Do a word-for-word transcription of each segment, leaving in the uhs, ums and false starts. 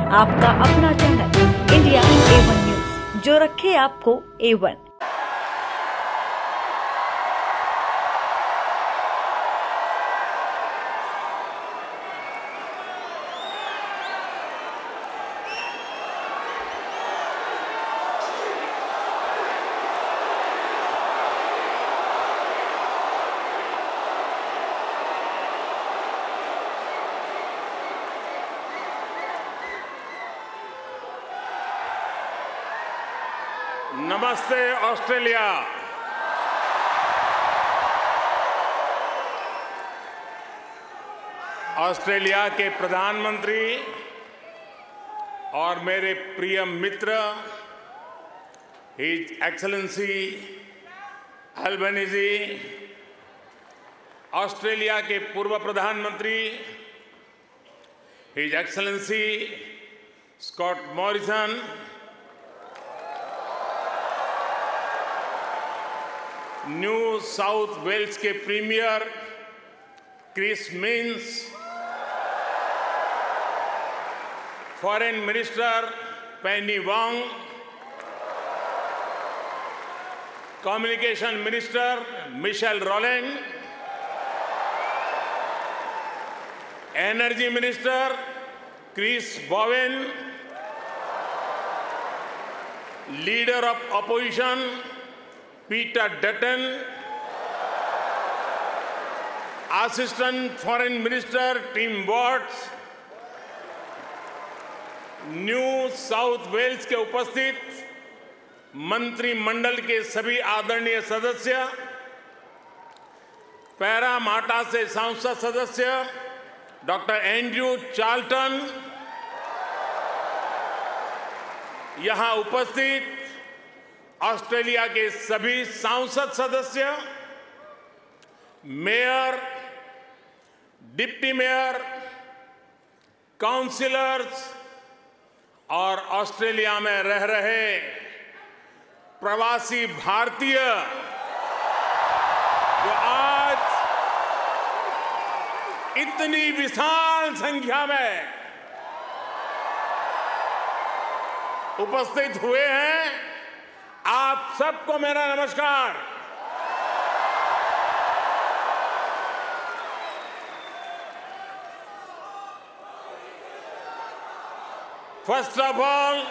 आपका अपना channel India A one news, जो रखे आपको ए वन। नमस्ते ऑस्ट्रेलिया। ऑस्ट्रेलिया के प्रधानमंत्री और मेरे प्रिय मित्र हिज एक्सेलेंसी अल्बनीज़ी, ऑस्ट्रेलिया के पूर्व प्रधानमंत्री his excellency Scott Morrison, New South Wales के premier Chris Minns, foreign minister Penny Wong, communication minister Michelle Rowland, energy minister Chris Bowen, leader of opposition Peter Dutton, assistant foreign minister Tim Watts, New South Wales के उपस्थित मंत्रिमंडल के सभी आदरणीय सदस्य, Parramatta से संसद सदस्य डॉक्टर एंड्रयू चार्ल्टन, यहां उपस्थित ऑस्ट्रेलिया के सभी सांसद सदस्य, मेयर, डिप्टी मेयर, काउंसिलर्स और ऑस्ट्रेलिया में रह रहे प्रवासी भारतीय जो आज इतनी विशाल संख्या में उपस्थित हुए हैं, आप सबको मेरा नमस्कार। First of all,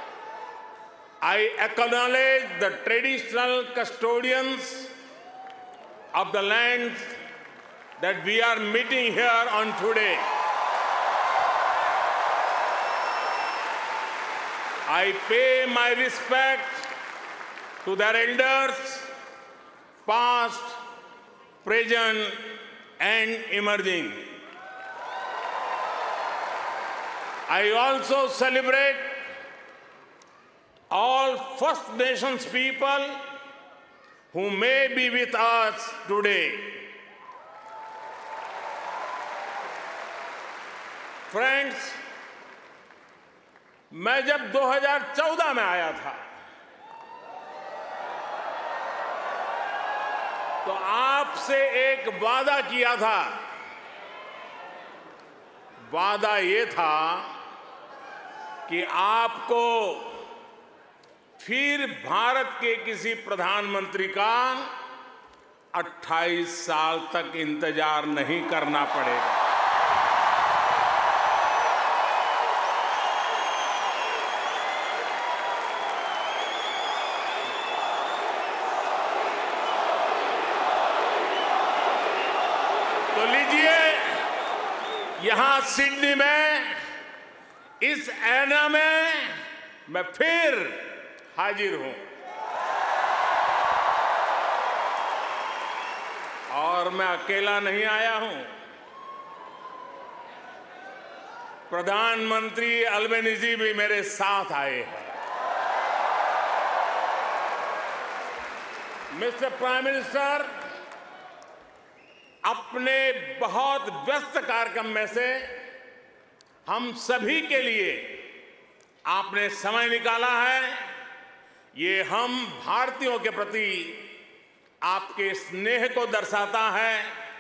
I acknowledge the traditional custodians of the land that we are meeting here on today. I pay my respect to their elders, past, present, and emerging. I also celebrate all First Nations people who may be with us today. Friends, मैं जब दो हज़ार चौदह में आया था तो आपसे एक वादा किया था। वादा ये था कि आपको फिर भारत के किसी प्रधानमंत्री का अट्ठाईस साल तक इंतजार नहीं करना पड़ेगा। तो लीजिए, यहां सिडनी में इस ऐना में मैं फिर हाजिर हूं और मैं अकेला नहीं आया हूं। प्रधानमंत्री अल्बनीज़ी भी मेरे साथ आए हैं। मिस्टर प्राइम मिनिस्टर, अपने बहुत व्यस्त कार्यक्रम में से हम सभी के लिए आपने समय निकाला है। ये हम भारतीयों के प्रति आपके स्नेह को दर्शाता है।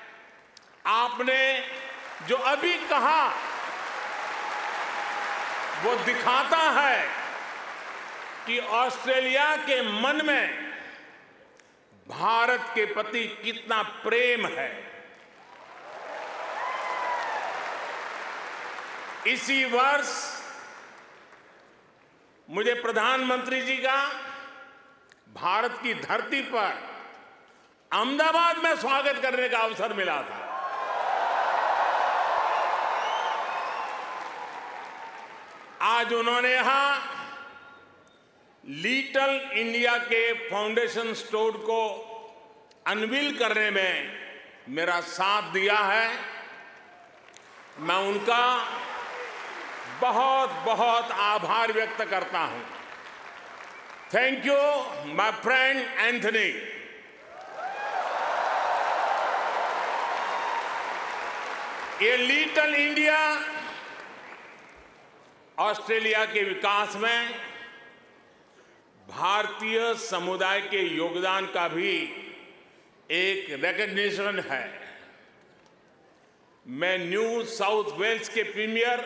आपने जो अभी कहा वो दिखाता है कि ऑस्ट्रेलिया के मन में भारत के प्रति कितना प्रेम है। इसी वर्ष मुझे प्रधानमंत्री जी का भारत की धरती पर अहमदाबाद में स्वागत करने का अवसर मिला था। आज उन्होंने यहां लिटिल इंडिया के फाउंडेशन स्टोर को अनवील करने में मेरा साथ दिया है। मैं उनका बहुत बहुत आभार व्यक्त करता हूं। Thank you my friend Anthony. ये लिटिल इंडिया ऑस्ट्रेलिया के विकास में भारतीय समुदाय के योगदान का भी एक रिकॉग्निशन है। मैं न्यू साउथ वेल्स के प्रीमियर,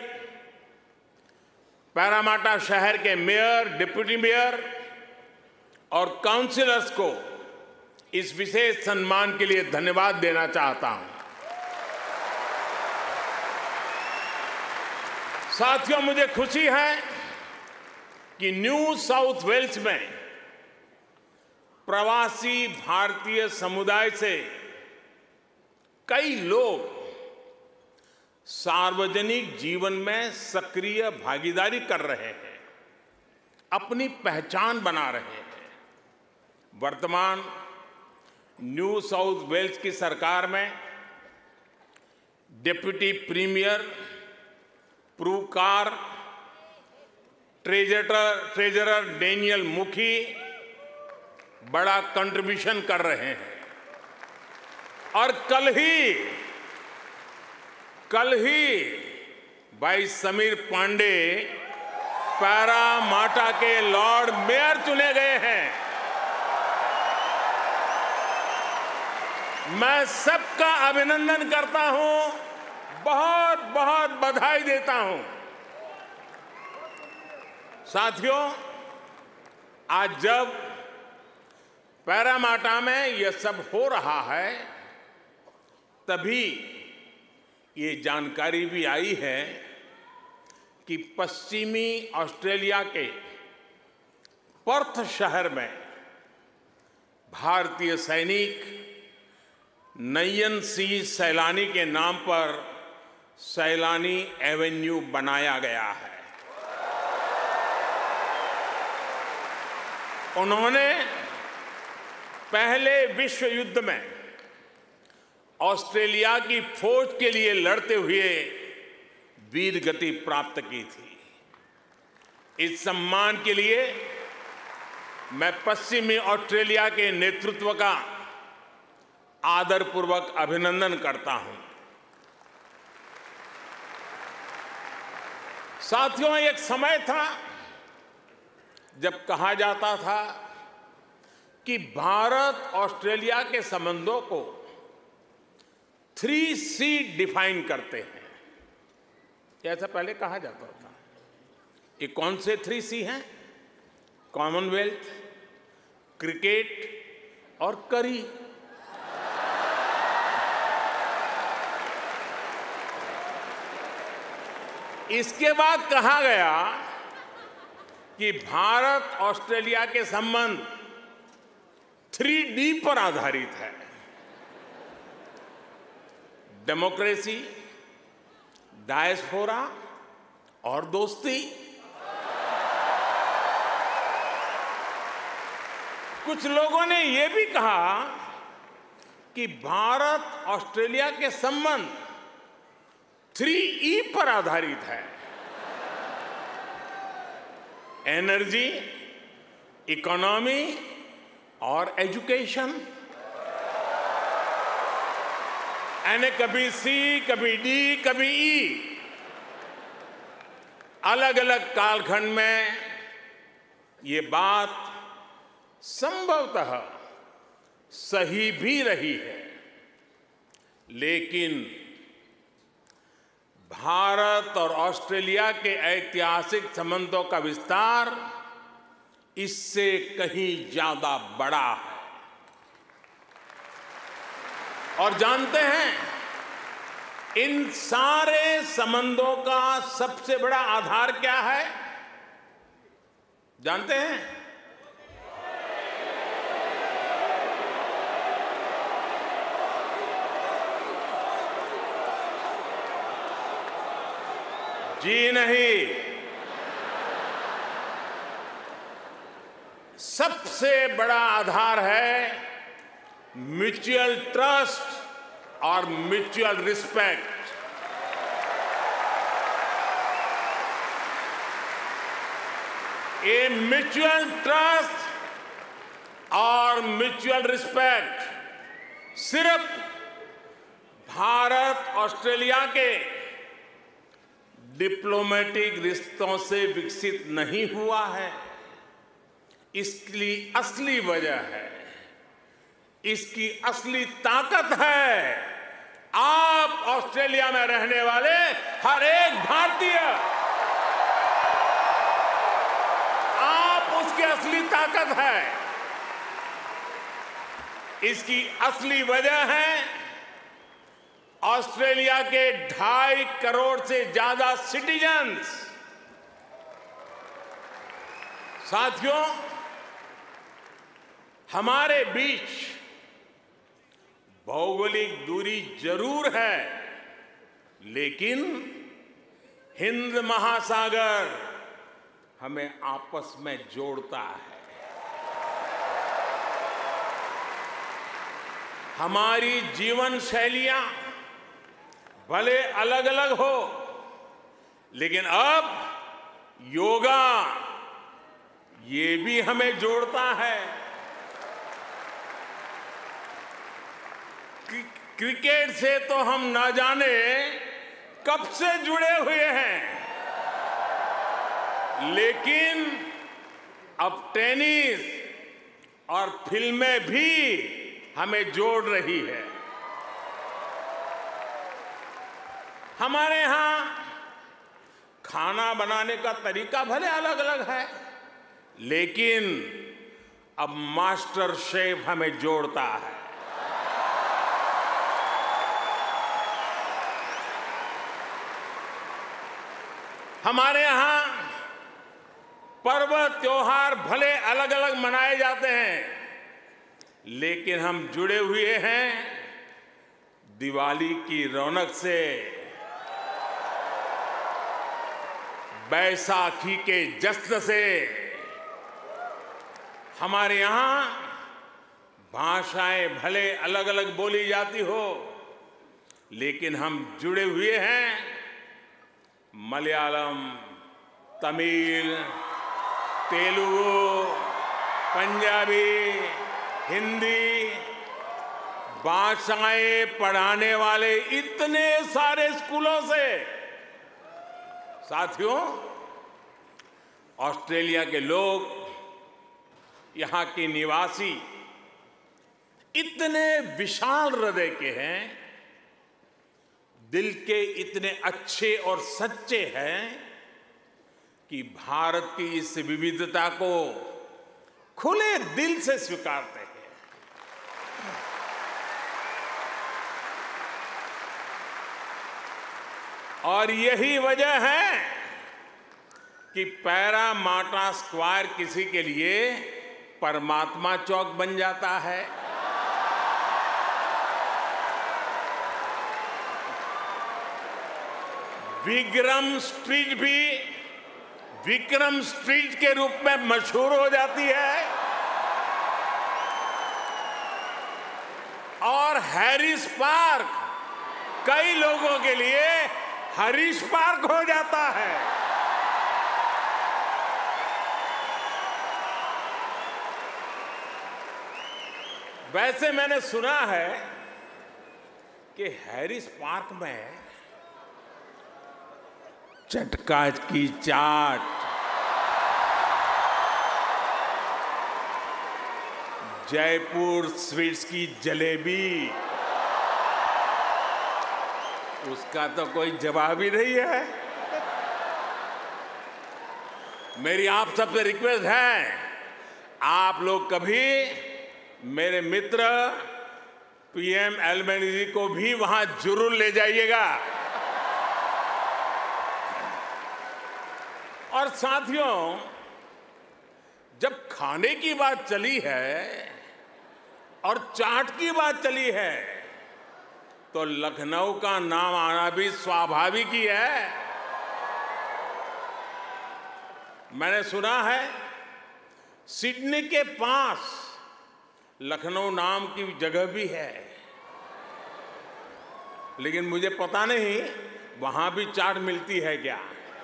पैरामाटा शहर के मेयर, डिप्टी मेयर और काउंसिलर्स को इस विशेष सम्मान के लिए धन्यवाद देना चाहता हूं। साथियों, मुझे खुशी है कि न्यू साउथ वेल्स में प्रवासी भारतीय समुदाय से कई लोग सार्वजनिक जीवन में सक्रिय भागीदारी कर रहे हैं, अपनी पहचान बना रहे हैं। वर्तमान न्यू साउथ वेल्स की सरकार में deputy premier, Prue Car, treasurer treasurer Daniel Mookhey बड़ा कंट्रीब्यूशन कर रहे हैं। और कल ही कल ही भाई समीर पांडे पैरामाटा के लॉर्ड मेयर चुने गए हैं। मैं सबका अभिनंदन करता हूं, बहुत बहुत बधाई देता हूं। साथियों, आज जब पैरामाटा में यह सब हो रहा है, तभी ये जानकारी भी आई है कि पश्चिमी ऑस्ट्रेलिया के पर्थ शहर में भारतीय सैनिक नयन सिंह सैलानी के नाम पर सैलानी एवेन्यू बनाया गया है। उन्होंने पहले विश्व युद्ध में ऑस्ट्रेलिया की फौज के लिए लड़ते हुए वीर गति प्राप्त की थी। इस सम्मान के लिए मैं पश्चिमी ऑस्ट्रेलिया के नेतृत्व का आदरपूर्वक अभिनंदन करता हूं। साथियों, एक समय था जब कहा जाता था कि भारत ऑस्ट्रेलिया के संबंधों को थ्री सी डिफाइन करते हैं। ऐसा पहले कहा जाता था। ये कौन से थ्री सी हैं? कॉमनवेल्थ, क्रिकेट और करी। इसके बाद कहा गया कि भारत ऑस्ट्रेलिया के संबंध थ्री डी पर आधारित है। डेमोक्रेसी, डायस्पोरा और दोस्ती। कुछ लोगों ने यह भी कहा कि भारत ऑस्ट्रेलिया के संबंध थ्री ई पर आधारित है। एनर्जी, इकोनॉमी और एजुकेशन। यानी कभी सी, कभी डी, कभी ई। अलग अलग कालखंड में ये बात संभवतः सही भी रही है, लेकिन भारत और ऑस्ट्रेलिया के ऐतिहासिक संबंधों का विस्तार इससे कहीं ज्यादा बड़ा है। और जानते हैं, इन सारे संबंधों का सबसे बड़ा आधार क्या है? जानते हैं? जी नहीं, सबसे बड़ा आधार है म्यूचुअल ट्रस्ट और म्यूचुअल रिस्पेक्ट। ये म्यूचुअल ट्रस्ट और म्यूचुअल रिस्पेक्ट सिर्फ भारत ऑस्ट्रेलिया के डिप्लोमेटिक रिश्तों से विकसित नहीं हुआ है। इसकी असली वजह है, इसकी असली ताकत है आप ऑस्ट्रेलिया में रहने वाले हर एक भारतीय। आप उसकी असली ताकत है। इसकी असली वजह है ऑस्ट्रेलिया के ढाई करोड़ से ज्यादा सिटीजन्स। साथियों, हमारे बीच भौगोलिक दूरी जरूर है, लेकिन हिंद महासागर हमें आपस में जोड़ता है। हमारी जीवन शैलियां भले अलग अलग हो, लेकिन अब योगा ये भी हमें जोड़ता है। क्रिकेट से तो हम ना जाने कब से जुड़े हुए हैं, लेकिन अब टेनिस और फिल्में भी हमें जोड़ रही है। हमारे यहां खाना बनाने का तरीका भले अलग अलग है, लेकिन अब मास्टर शेफ हमें जोड़ता है। हमारे यहां पर्व त्योहार भले अलग अलग मनाए जाते हैं, लेकिन हम जुड़े हुए हैं दिवाली की रौनक से, बैसाखी के जश्न से। हमारे यहां भाषाएं भले अलग अलग बोली जाती हो, लेकिन हम जुड़े हुए हैं मलयालम, तमिल, तेलुगु, पंजाबी, हिंदी भाषाएं पढ़ाने वाले इतने सारे स्कूलों से। साथियों, ऑस्ट्रेलिया के लोग, यहां के निवासी इतने विशाल हृदय के हैं, दिल के इतने अच्छे और सच्चे हैं कि भारत की इस विविधता को खुले दिल से स्वीकारते हैं। और यही वजह है कि पैरामाटा स्क्वायर किसी के लिए परमात्मा चौक बन जाता है। विक्रम स्ट्रीट भी विक्रम स्ट्रीट के रूप में मशहूर हो जाती है, और हैरिस पार्क कई लोगों के लिए हरीश पार्क हो जाता है। वैसे मैंने सुना है कि हैरिस पार्क में चटका की चाट, जयपुर स्वीट्स की जलेबी उसका तो कोई जवाब ही नहीं है। मेरी आप सबसे रिक्वेस्ट है, आप लोग कभी मेरे मित्र पीएम एल्बेनीज़ी को भी वहां जरूर ले जाइएगा। और साथियों, जब खाने की बात चली है और चाट की बात चली है, तो लखनऊ का नाम आना भी स्वाभाविक ही है। मैंने सुना है सिडनी के पास लखनऊ नाम की जगह भी है, लेकिन मुझे पता नहीं वहां भी चाट मिलती है क्या।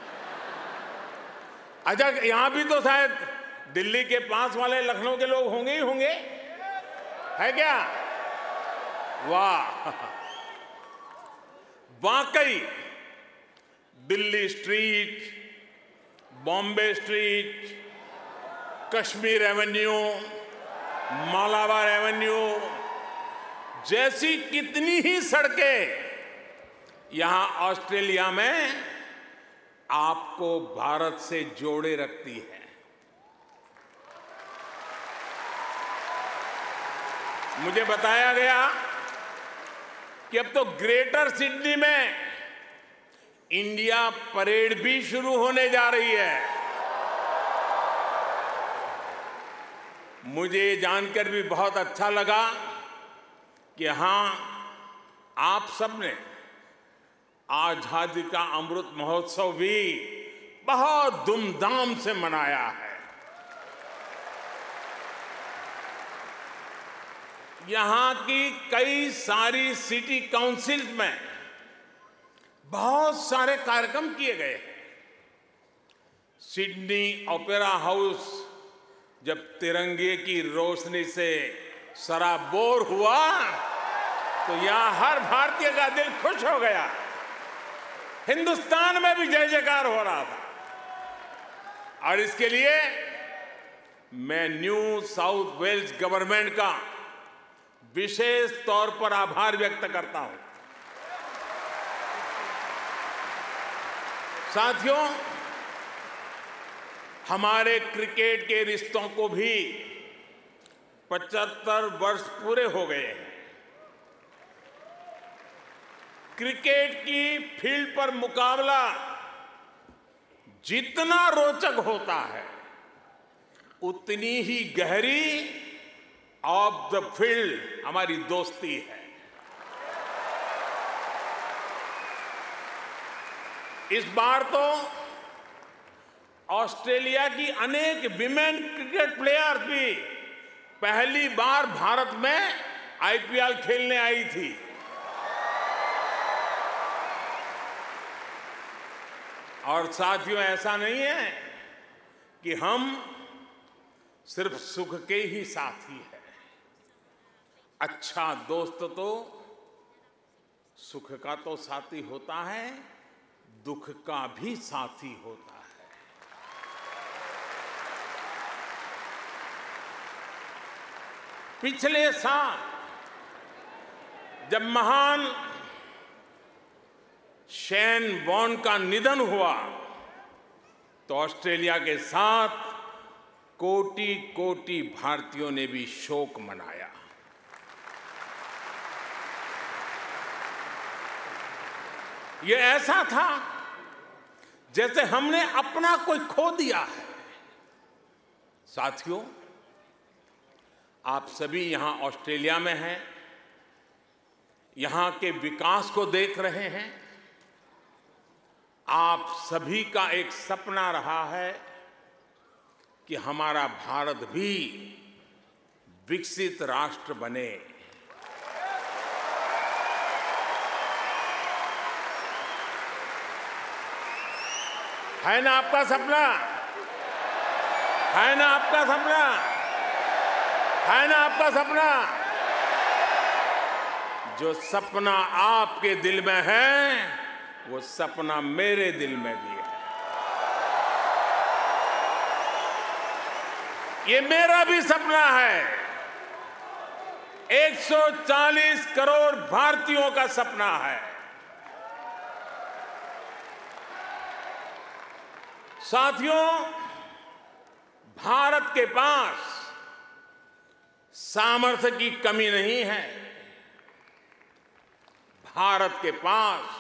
अच्छा, यहां भी तो शायद दिल्ली के पास वाले लखनऊ के लोग होंगे ही होंगे, है क्या? वाह, वाकई Delhi street, Bombay street, Kashmir avenue, Malabar avenue जैसी कितनी ही सड़कें यहां ऑस्ट्रेलिया में आपको भारत से जोड़े रखती है। मुझे बताया गया कि अब तो ग्रेटर सिडनी में इंडिया परेड भी शुरू होने जा रही है। मुझे जानकर भी बहुत अच्छा लगा कि हाँ, आप सबने आजादी का अमृत महोत्सव भी बहुत धूमधाम से मनाया है। यहां की कई सारी सिटी काउंसिल्स में बहुत सारे कार्यक्रम किए गए हैं। सिडनी ओपेरा हाउस जब तिरंगे की रोशनी से सराबोर हुआ तो यहां हर भारतीय का दिल खुश हो गया। हिंदुस्तान में भी जय जयकार हो रहा था। और इसके लिए मैं न्यू साउथ वेल्स गवर्नमेंट का विशेष तौर पर आभार व्यक्त करता हूं। साथियों, हमारे क्रिकेट के रिश्तों को भी पचहत्तर वर्ष पूरे हो गए हैं। क्रिकेट की फील्ड पर मुकाबला जितना रोचक होता है, उतनी ही गहरी ऑफ द फील्ड हमारी दोस्ती है। इस बार तो ऑस्ट्रेलिया की अनेक विमेन क्रिकेट प्लेयर्स भी पहली बार भारत में आईपीएल खेलने आई थी। और साथियों, ऐसा नहीं है कि हम सिर्फ सुख के ही साथी हैं। अच्छा दोस्त तो सुख का तो साथी होता है, दुख का भी साथी होता है। पिछले साल जब महान शेन वॉर्न का निधन हुआ तो ऑस्ट्रेलिया के साथ कोटि कोटि भारतीयों ने भी शोक मनाया। ये ऐसा था जैसे हमने अपना कोई खो दिया है। साथियों, आप सभी यहां ऑस्ट्रेलिया में हैं, यहां के विकास को देख रहे हैं। आप सभी का एक सपना रहा है कि हमारा भारत भी विकसित राष्ट्र बने। है ना आपका सपना? है ना आपका सपना? है ना आपका सपना? जो सपना आपके दिल में है, वो सपना मेरे दिल में भी है। ये मेरा भी सपना है। एक सौ चालीस करोड़ भारतीयों का सपना है। साथियों, भारत के पास सामर्थ्य की कमी नहीं है। भारत के पास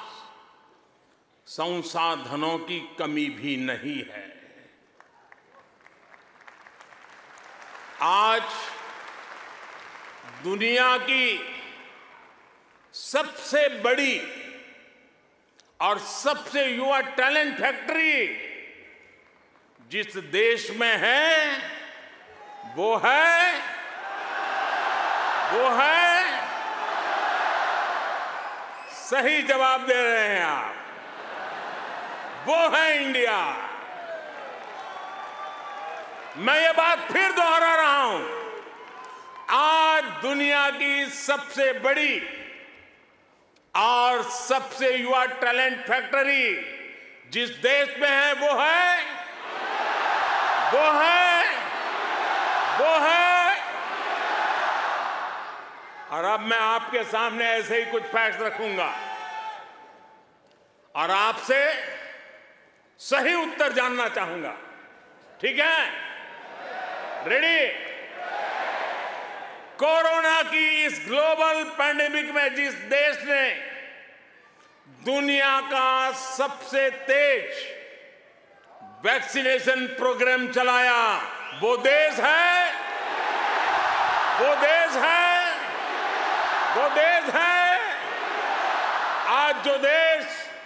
संसाधनों की कमी भी नहीं है। आज दुनिया की सबसे बड़ी और सबसे युवा टैलेंट फैक्ट्री जिस देश में है वो है वो है सही जवाब दे रहे हैं आप, वो है इंडिया। मैं ये बात फिर दोहरा रहा हूं, आज दुनिया की सबसे बड़ी और सबसे युवा टैलेंट फैक्ट्री जिस देश में है वो है वो है वो है और अब मैं आपके सामने ऐसे ही कुछ फैक्ट रखूंगा और आपसे सही उत्तर जानना चाहूंगा। ठीक है? रेडी? कोरोना की इस ग्लोबल पैंडेमिक में जिस देश ने दुनिया का सबसे तेज वैक्सीनेशन प्रोग्राम चलाया, वो देश है वो देश है वो देश है आज जो देश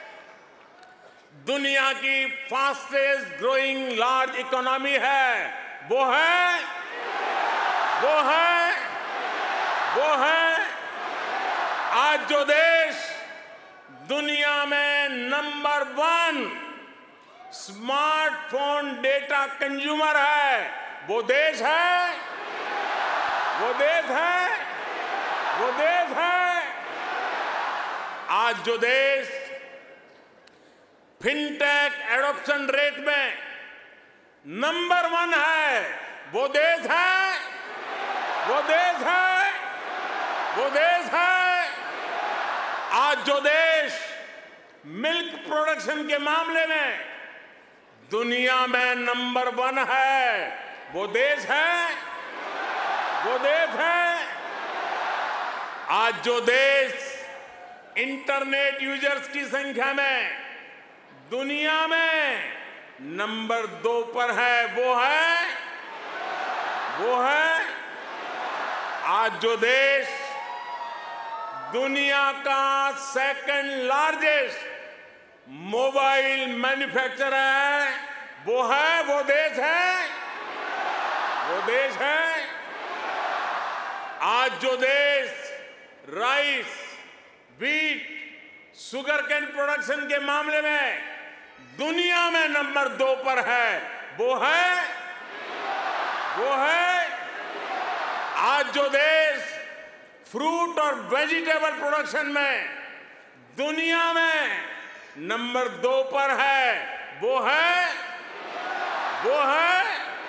दुनिया की फास्टेस्ट ग्रोइंग लार्ज इकोनॉमी है वो है वो है वो है आज जो देश दुनिया में number one smartphone data consumer है वो देश है वो देश है वो देश है आज जो देश फिनटेक एडॉप्शन रेट में नंबर वन है वो देश है वो देश है वो देश है आज जो देश मिल्क प्रोडक्शन के मामले में दुनिया में नंबर वन है वो देश है वो देश है आज जो देश इंटरनेट यूजर्स की संख्या में दुनिया में नंबर दो पर है वो है वो है आज जो देश दुनिया का सेकंड लार्जेस्ट मोबाइल मैन्युफैक्चरर है वो है वो देश है वो देश है आज जो देश rice, wheat, sugarcane production के मामले में दुनिया में नंबर दो पर है वो है वो है आज जो देश फ्रूट और वेजिटेबल प्रोडक्शन में दुनिया में नंबर दो पर है वो है वो है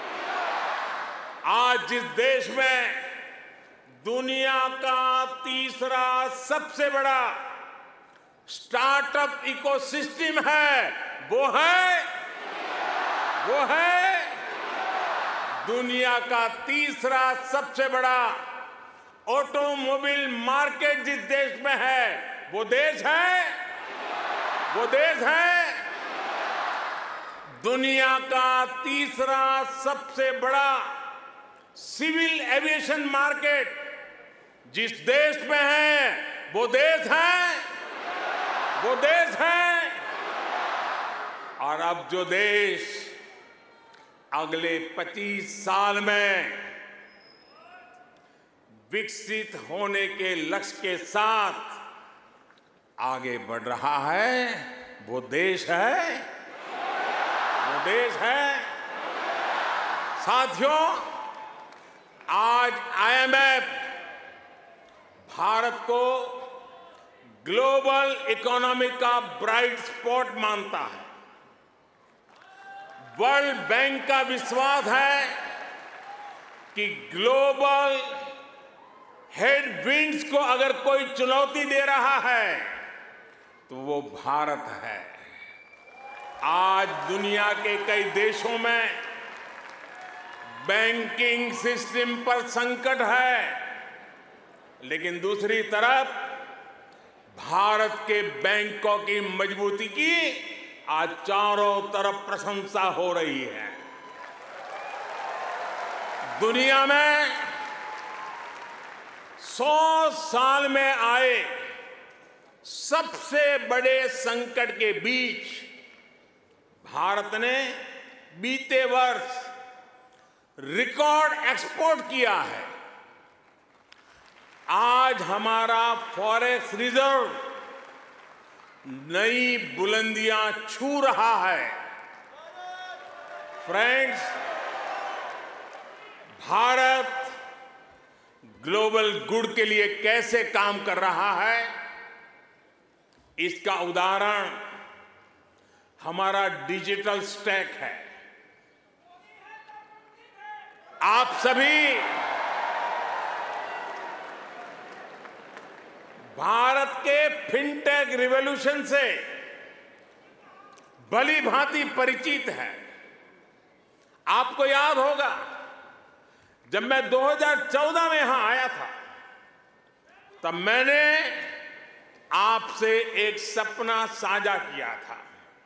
आज जिस देश में दुनिया का तीसरा सबसे बड़ा स्टार्टअप इकोसिस्टम है वो है वो है दुनिया का तीसरा सबसे बड़ा ऑटोमोबाइल मार्केट जिस देश में है वो देश है वो देश है दुनिया का तीसरा सबसे बड़ा सिविल एविएशन मार्केट जिस देश में है वो देश है वो देश है और अब जो देश अगले पच्चीस साल में विकसित होने के लक्ष्य के साथ आगे बढ़ रहा है वो देश है वो देश है साथियों, आज आई एम एफ भारत को ग्लोबल इकोनॉमी का ब्राइट स्पॉट मानता है। वर्ल्ड बैंक का विश्वास है कि ग्लोबल हेडविंड्स को अगर कोई चुनौती दे रहा है तो वो भारत है। आज दुनिया के कई देशों में बैंकिंग सिस्टम पर संकट है, लेकिन दूसरी तरफ भारत के बैंकों की मजबूती की आज चारों तरफ प्रशंसा हो रही है। दुनिया में सौ साल में आए सबसे बड़े संकट के बीच भारत ने बीते वर्ष रिकॉर्ड एक्सपोर्ट किया है। आज हमारा फॉरेक्स रिजर्व नई बुलंदियां छू रहा है। फ्रेंड्स, भारत ग्लोबल गुड के लिए कैसे काम कर रहा है, इसका उदाहरण हमारा डिजिटल स्टैक है। आप सभी भारत के फिनटेक रिवॉल्यूशन से भली भांति परिचित है। आपको याद होगा, जब मैं दो हज़ार चौदह में यहां आया था, तब मैंने आपसे एक सपना साझा किया था।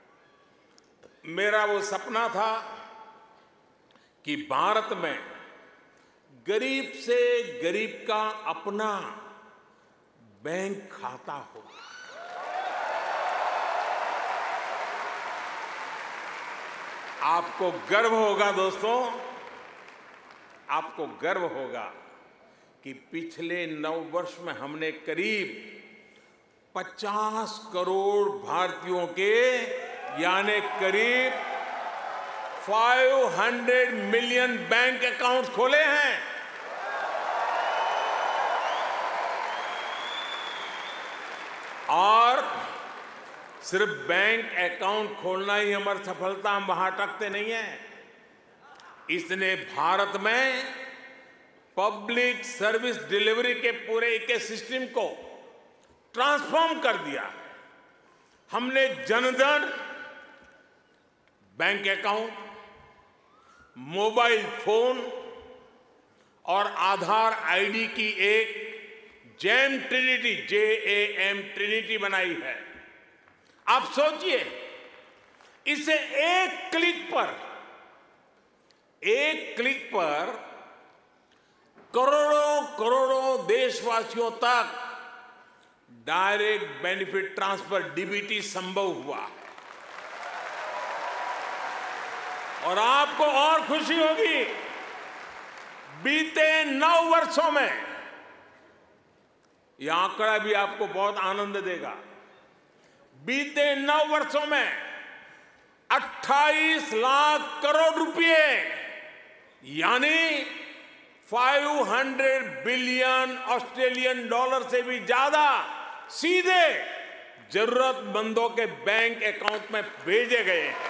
मेरा वो सपना था कि भारत में गरीब से गरीब का अपना बैंक खाता हो। आपको गर्व होगा दोस्तों, आपको गर्व होगा कि पिछले नौ वर्ष में हमने करीब पचास करोड़ भारतीयों के यानी करीब पाँच सौ मिलियन बैंक अकाउंट खोले हैं। और सिर्फ बैंक अकाउंट खोलना ही हमारी सफलता, हम वहां अटकते नहीं हैं। इसने भारत में पब्लिक सर्विस डिलीवरी के पूरे इकोसिस्टम को ट्रांसफॉर्म कर दिया है। हमने Jan Dhan bank account, mobile phone और आधार आईडी की एक JAM trinity, J A M trinity बनाई है। आप सोचिए, इसे एक क्लिक पर एक क्लिक पर करोड़ों करोड़ों देशवासियों तक डायरेक्ट बेनिफिट ट्रांसफर डीबीटी संभव हुआ है। और आपको और खुशी होगी, बीते नौ वर्षों में, यह आंकड़ा भी आपको बहुत आनंद देगा, बीते नौ वर्षों में अट्ठाईस लाख करोड़ रुपए यानी पाँच सौ बिलियन ऑस्ट्रेलियन डॉलर से भी ज्यादा सीधे जरूरतमंदों के बैंक अकाउंट में भेजे गए हैं।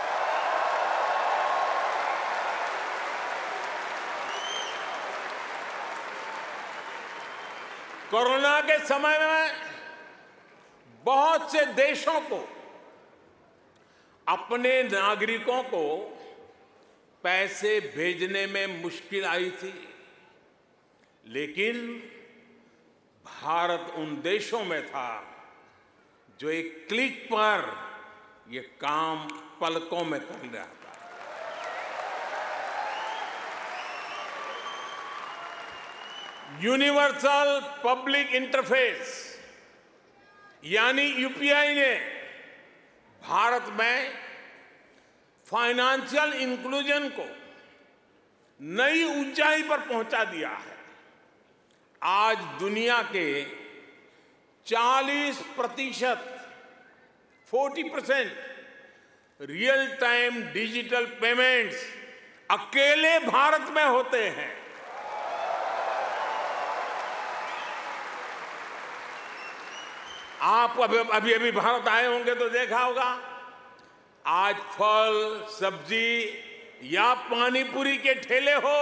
कोरोना के समय में बहुत से देशों को अपने नागरिकों को पैसे भेजने में मुश्किल आई थी, लेकिन भारत उन देशों में था जो एक क्लिक पर ये काम पलकों में कर रहा था। यूनिवर्सल पब्लिक इंटरफेस यानी यूपीआई ने भारत में फाइनेंशियल इंक्लूजन को नई ऊंचाई पर पहुंचा दिया है। आज दुनिया के चालीस प्रतिशत चालीस percent real time digital payments अकेले भारत में होते हैं। आप अभी अभी अभी भारत आए होंगे तो देखा होगा, आज फल सब्जी या पानी पूरी के ठेले हो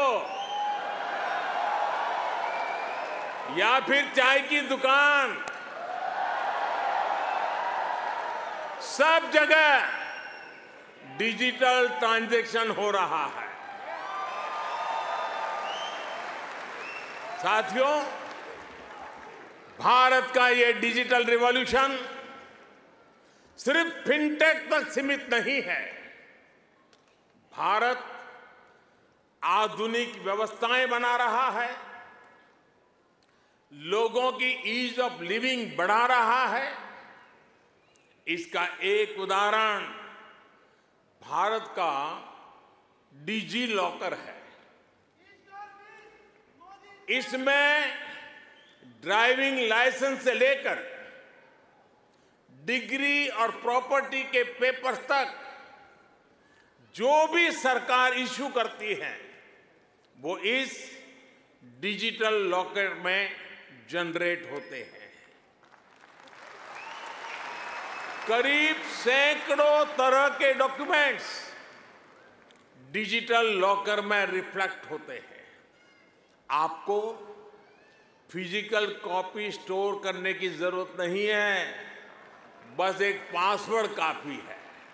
या फिर चाय की दुकान, सब जगह डिजिटल ट्रांजैक्शन हो रहा है। साथियों, भारत का ये डिजिटल रिवॉल्यूशन सिर्फ फिनटेक तक सीमित नहीं है। भारत आधुनिक व्यवस्थाएं बना रहा है, लोगों की ईज ऑफ लिविंग बढ़ा रहा है। इसका एक उदाहरण भारत का डिजी लॉकर है। इसमें ड्राइविंग लाइसेंस से लेकर डिग्री और प्रॉपर्टी के पेपर्स तक जो भी सरकार इश्यू करती है वो इस डिजिटल लॉकर में जनरेट होते हैं। करीब सैकड़ों तरह के डॉक्यूमेंट्स डिजिटल लॉकर में रिफ्लेक्ट होते हैं। आपको फिजिकल कॉपी स्टोर करने की जरूरत नहीं है, बस एक पासवर्ड काफी है।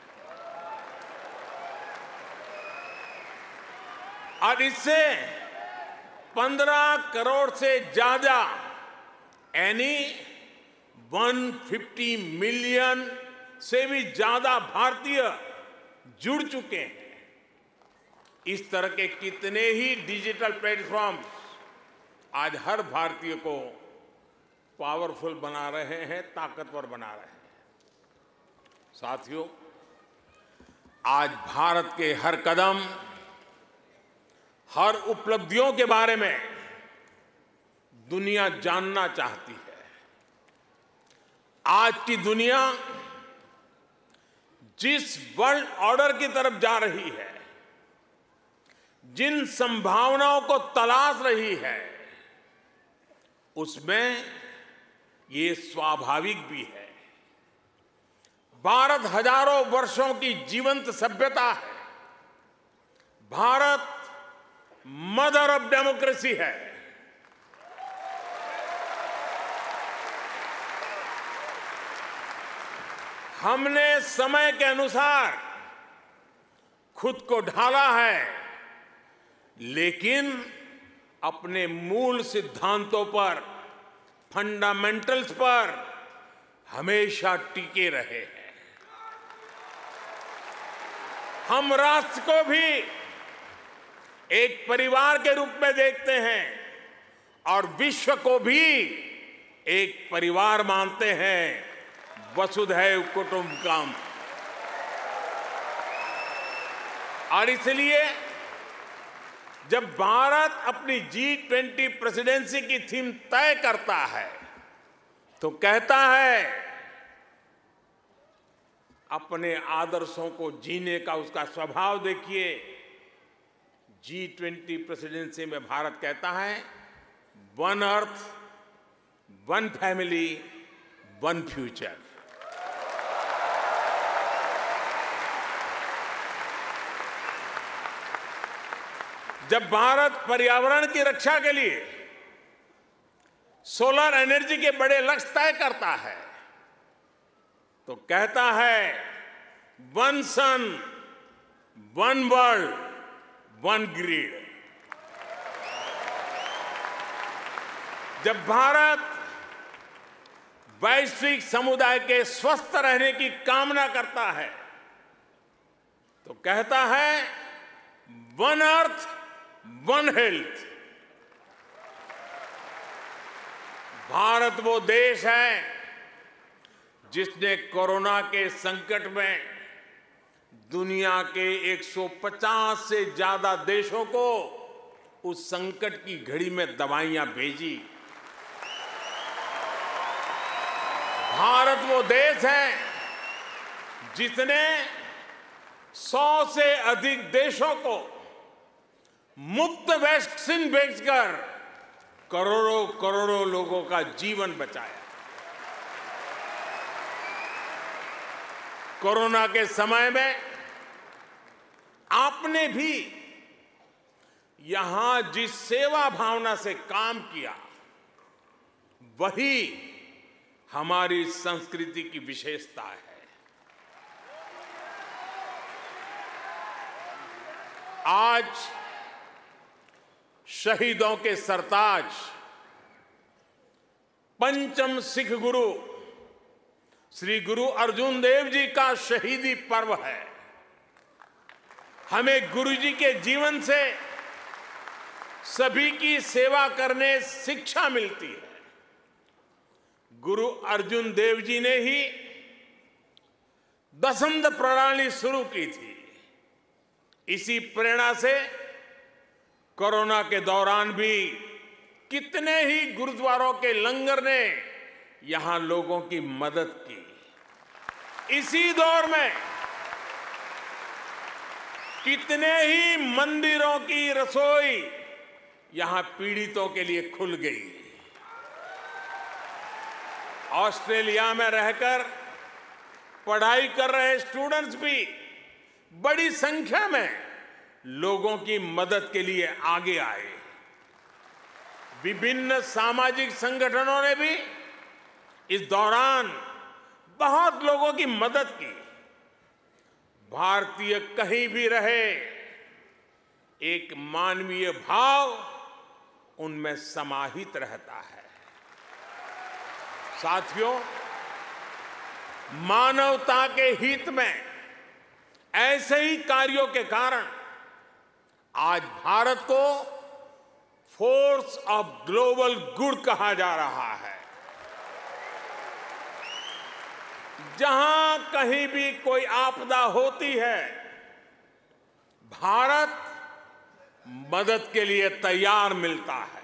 और इससे पंद्रह करोड़ से ज्यादा यानी एक सौ पचास मिलियन से भी ज्यादा भारतीय जुड़ चुके हैं। इस तरह के कितने ही डिजिटल प्लेटफॉर्म आज हर भारतीय को पावरफुल बना रहे हैं, ताकतवर बना रहे हैं। साथियों, आज भारत के हर कदम, हर उपलब्धियों के बारे में दुनिया जानना चाहती है। आज की दुनिया जिस वर्ल्ड ऑर्डर की तरफ जा रही है, जिन संभावनाओं को तलाश रही है, उसमें ये स्वाभाविक भी है। भारत हजारों वर्षों की जीवंत सभ्यता है। भारत मदर ऑफ डेमोक्रेसी है। हमने समय के अनुसार खुद को ढाला है, लेकिन अपने मूल सिद्धांतों पर, फंडामेंटल्स पर हमेशा टिके रहे हैं। हम राष्ट्र को भी एक परिवार के रूप में देखते हैं और विश्व को भी एक परिवार मानते हैं। वसुधैव कुटुंबकम। और इसलिए जब भारत अपनी जी ट्वेंटी प्रेसिडेंसी की थीम तय करता है तो कहता है अपने आदर्शों को जीने का उसका स्वभाव देखिए। जी ट्वेंटी प्रेसिडेंसी में भारत कहता है one earth, one family, one future. जब भारत पर्यावरण की रक्षा के लिए सोलर एनर्जी के बड़े लक्ष्य तय करता है तो कहता है one sun, one world, one grid. जब भारत वैश्विक समुदाय के स्वस्थ रहने की कामना करता है तो कहता है one earth, one health. Bharat वो देश है जिसने कोरोना के संकट में दुनिया के एक सौ पचास से ज्यादा देशों को उस संकट की घड़ी में दवाइयां भेजी। भारत वो देश है जिसने सौ से अधिक देशों को मुफ्त वैक्सीन भेजकर करोड़ों करोड़ों लोगों का जीवन बचाया। कोरोना के समय में आपने भी यहां जिस सेवा भावना से काम किया वही हमारी संस्कृति की विशेषता है। आज शहीदों के सरताज पंचम सिख गुरु श्री गुरु अर्जुन देव जी का शहीदी पर्व है। हमें गुरु जी के जीवन से सभी की सेवा करने शिक्षा मिलती है। गुरु अर्जुन देव जी ने ही दसंध प्रणाली शुरू की थी। इसी प्रेरणा से कोरोना के दौरान भी कितने ही गुरुद्वारों के लंगर ने यहां लोगों की मदद की। इसी दौर में कितने ही मंदिरों की रसोई यहां पीड़ितों के लिए खुल गई। ऑस्ट्रेलिया में रहकर पढ़ाई कर रहे स्टूडेंट्स भी बड़ी संख्या में लोगों की मदद के लिए आगे आए। विभिन्न सामाजिक संगठनों ने भी इस दौरान बहुत लोगों की मदद की। भारतीय कहीं भी रहे, एक मानवीय भाव उनमें समाहित रहता है। साथियों, मानवता के हित में ऐसे ही कार्यों के कारण आज भारत को फोर्स ऑफ ग्लोबल गुड कहा जा रहा है। जहां कहीं भी कोई आपदा होती है, भारत मदद के लिए तैयार मिलता है।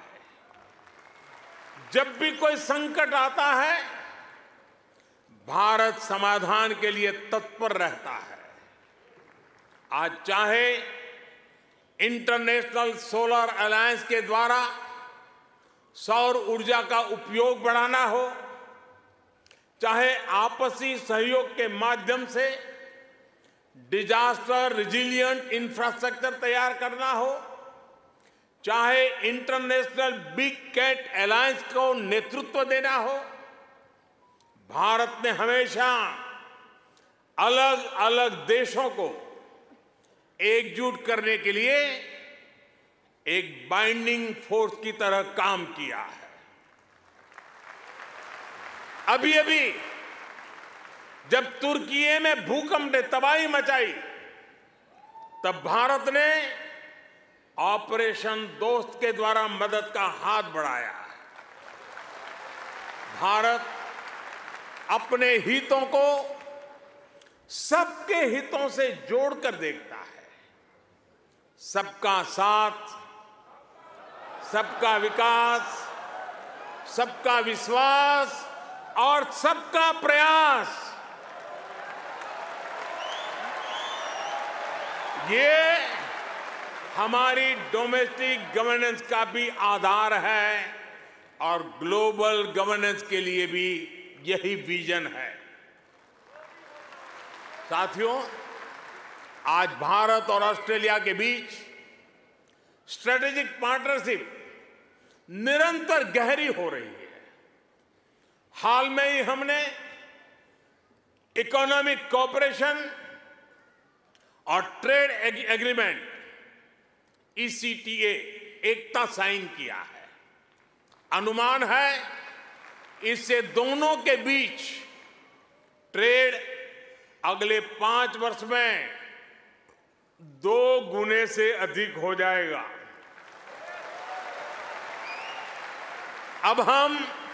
जब भी कोई संकट आता है, भारत समाधान के लिए तत्पर रहता है। आज चाहे इंटरनेशनल सोलर अलायंस के द्वारा सौर ऊर्जा का उपयोग बढ़ाना हो, चाहे आपसी सहयोग के माध्यम से डिजास्टर रिजिलिएंट इंफ्रास्ट्रक्चर तैयार करना हो, चाहे इंटरनेशनल बिग कैट अलायंस को नेतृत्व देना हो, भारत ने हमेशा अलग अलग देशों को एकजुट करने के लिए एक बाइंडिंग फोर्स की तरह काम किया है। अभी अभी जब तुर्की में भूकंप ने तबाही मचाई, तब भारत ने ऑपरेशन दोस्त के द्वारा मदद का हाथ बढ़ाया। भारत अपने हितों को सबके हितों से जोड़कर देखता है। सबका साथ, सबका विकास, सबका विश्वास और सबका प्रयास, ये हमारी डोमेस्टिक गवर्नेंस का भी आधार है और ग्लोबल गवर्नेंस के लिए भी यही विजन है। साथियों, आज भारत और ऑस्ट्रेलिया के बीच स्ट्रेटेजिक पार्टनरशिप निरंतर गहरी हो रही है। हाल में ही हमने इकोनॉमिक कोऑपरेशन और trade agreement E C T A ECTA sign किया है। अनुमान है इससे दोनों के बीच ट्रेड अगले पांच वर्ष में दो गुने से अधिक हो जाएगा। अब हम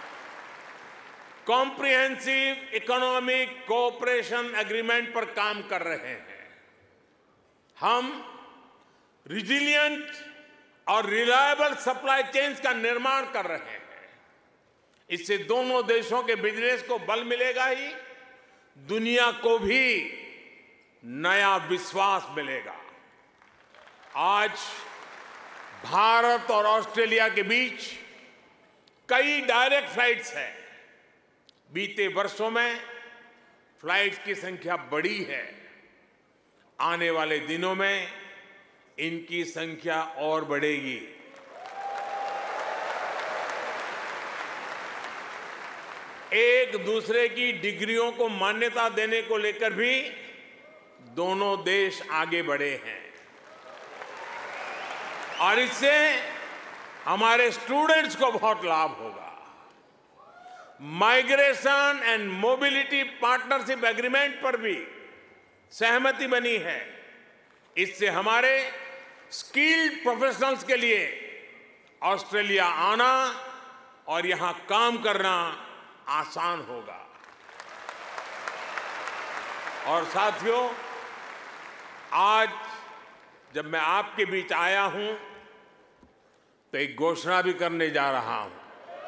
कॉम्प्रिहेंसिव इकोनॉमिक कोऑपरेशन एग्रीमेंट पर काम कर रहे हैं। हम रिजिलिएंट और रिलायबल सप्लाई चेन्स का निर्माण कर रहे हैं। इससे दोनों देशों के बिजनेस को बल मिलेगा ही, दुनिया को भी नया विश्वास मिलेगा। आज भारत और ऑस्ट्रेलिया के बीच कई डायरेक्ट फ्लाइट्स हैं। बीते वर्षों में फ्लाइट्स की संख्या बढ़ी है। आने वाले दिनों में इनकी संख्या और बढ़ेगी। एक दूसरे की डिग्रियों को मान्यता देने को लेकर भी दोनों देश आगे बढ़े हैं। और इससे हमारे स्टूडेंट्स को बहुत लाभ होगा। Migration and mobility partnership agreement पर भी सहमति बनी है। इससे हमारे स्किल्ड प्रोफेशनल्स के लिए ऑस्ट्रेलिया आना और यहां काम करना आसान होगा। और साथियों, आज जब मैं आपके बीच आया हूं तो एक घोषणा भी करने जा रहा हूं।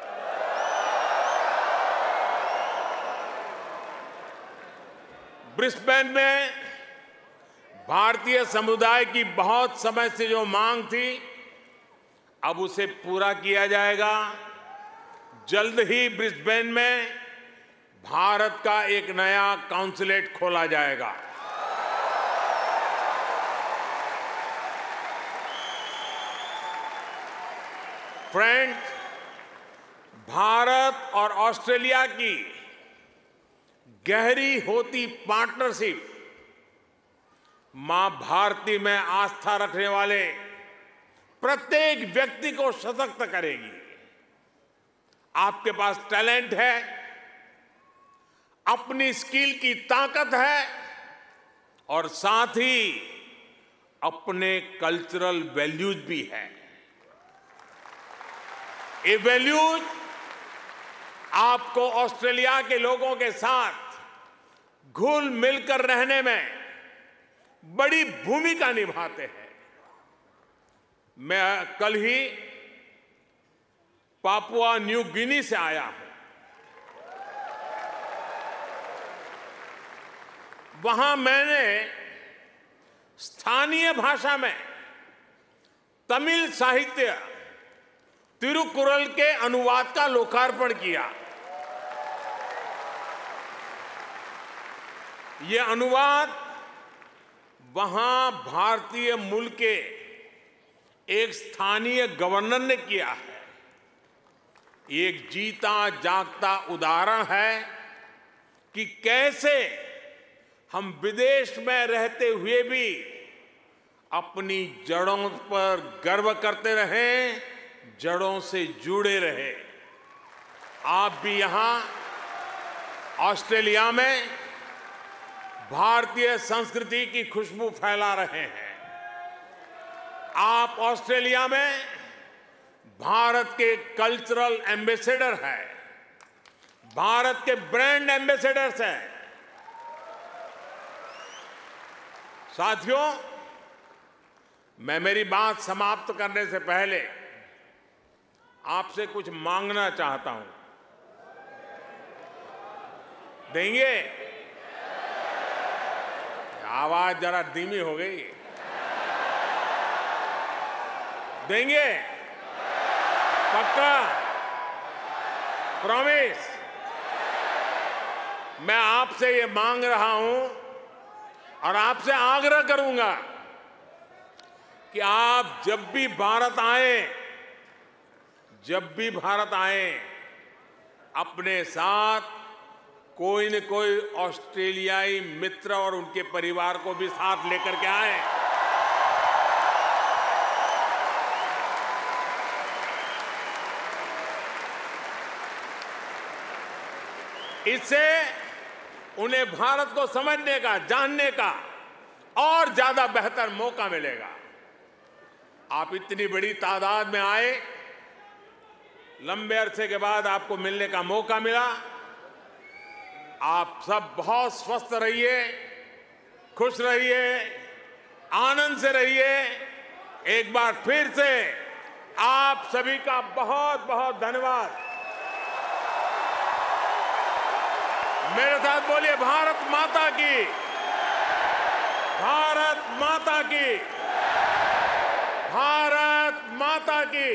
ब्रिस्बेन में भारतीय समुदाय की बहुत समय से जो मांग थी, अब उसे पूरा किया जाएगा। जल्द ही ब्रिस्बेन में भारत का एक नया काउंसलेट खोला जाएगा। फ्रेंड्स, भारत और ऑस्ट्रेलिया की गहरी होती पार्टनरशिप मां भारती में आस्था रखने वाले प्रत्येक व्यक्ति को सशक्त करेगी। आपके पास टैलेंट है, अपनी स्किल की ताकत है और साथ ही अपने कल्चरल वैल्यूज भी है। ये वैल्यूज आपको ऑस्ट्रेलिया के लोगों के साथ घुल मिलकर रहने में बड़ी भूमिका निभाते हैं। मैं कल ही पापुआ न्यू गिनी से आया हूं। वहां मैंने स्थानीय भाषा में तमिल साहित्य तिरुकुरल के अनुवाद का लोकार्पण किया। ये अनुवाद वहां भारतीय मूल के एक स्थानीय गवर्नर ने किया है। एक जीता जागता उदाहरण है कि कैसे हम विदेश में रहते हुए भी अपनी जड़ों पर गर्व करते रहें, जड़ों से जुड़े रहे। आप भी यहां ऑस्ट्रेलिया में भारतीय संस्कृति की खुशबू फैला रहे हैं। आप ऑस्ट्रेलिया में भारत के कल्चरल एम्बेसडर हैं, भारत के ब्रांड एम्बेसडर्स हैं। साथियों, मैं मेरी बात समाप्त करने से पहले आपसे कुछ मांगना चाहता हूं। देंगे? आवाज जरा धीमी हो गई। देंगे? पक्का? प्रॉमिस? मैं आपसे ये मांग रहा हूं और आपसे आग्रह करूंगा कि आप जब भी भारत आए, जब भी भारत आए, अपने साथ कोई न कोई ऑस्ट्रेलियाई मित्र और उनके परिवार को भी साथ लेकर के आए। इससे उन्हें भारत को समझने का, जानने का और ज्यादा बेहतर मौका मिलेगा। आप इतनी बड़ी तादाद में आए, लंबे अरसे के बाद आपको मिलने का मौका मिला। आप सब बहुत स्वस्थ रहिए, खुश रहिए, आनंद से रहिए। एक बार फिर से आप सभी का बहुत बहुत धन्यवाद। मेरे साथ बोलिए, भारत माता की, भारत माता की, भारत माता की,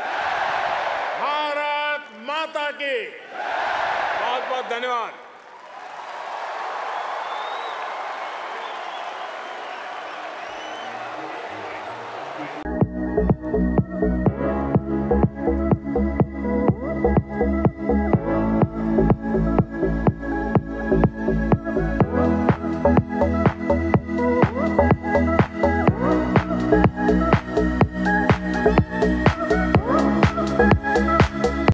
भारत माता की। बहुत बहुत धन्यवाद। Thank you.